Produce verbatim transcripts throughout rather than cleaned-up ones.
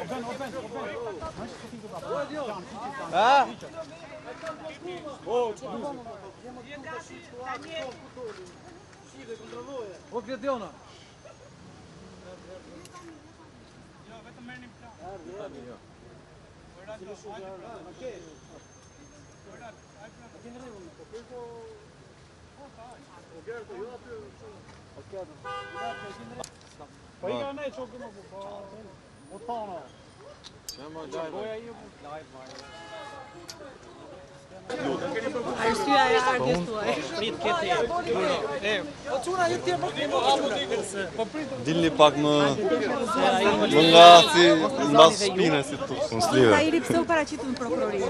Ah? O Krediona. Po i ka ne çokë më po. O tono. Çemo live. Goja ju live vaj. Arsyeja e ardhes tuaj. Prit këtë. E, po çuna ju ti po po prit. Dilni pak më më nga si mbas shpinës si tu. Unë s'lidhe. Tahiri pse u paraqitur në prokurori?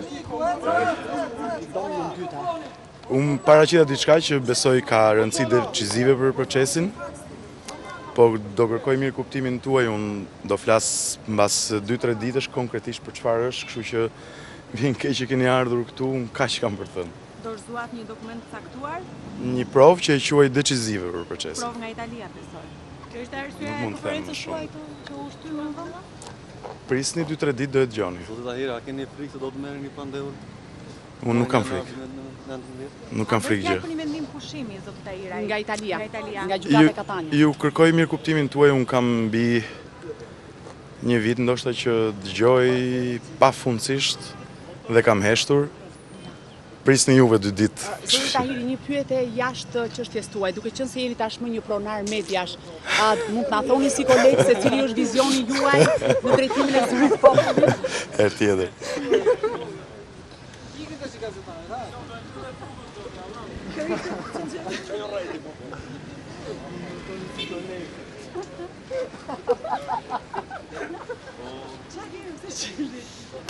Unë paraqita diçka që besoj ka rëndësi decisive për procesin, po do kërkoj mirë kuptimin tuaj, unë do flas mbas dy tre ditësh konkretisht për çfarë është, kështu që vjen keq që keni ardhur këtu, unë kaq kam për të thënë. Dorëzuat një dokument caktuar, Një provë që e quaj decisive për procesin. provë nga Italia besoj. Kjo është arsyeja Nuk e mund të them më konferencës shumë. tuaj të- që u shtyr në vend? Prisni dy tre ditë do e dëgjoni. Zotë Tahira, a keni frikë se do të merreni pa ndehur? Unë nuk kam frikë. Nuk kam frikë gjë. Japni mendim pushimi zot Tahira. Nga Italia, Nga Italia. nga Ju, gjykata e Katania. ju kërkoj mirë kuptimin tuaj, unë kam mbi një vit ndoshta që dëgjoj pafundësisht dhe kam heshtur. Prisni juve dy ditë. Zotë Tahiri, një pyetje jashtë çështjes tuaj, duke qenë se jeni tashmë një pronar mediash, a mund të na thoni si kolegë se cili është vizioni juaj në drejtimin e zyrit të popullit? Herë tjetër.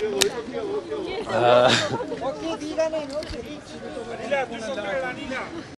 Ok, diga ne, no.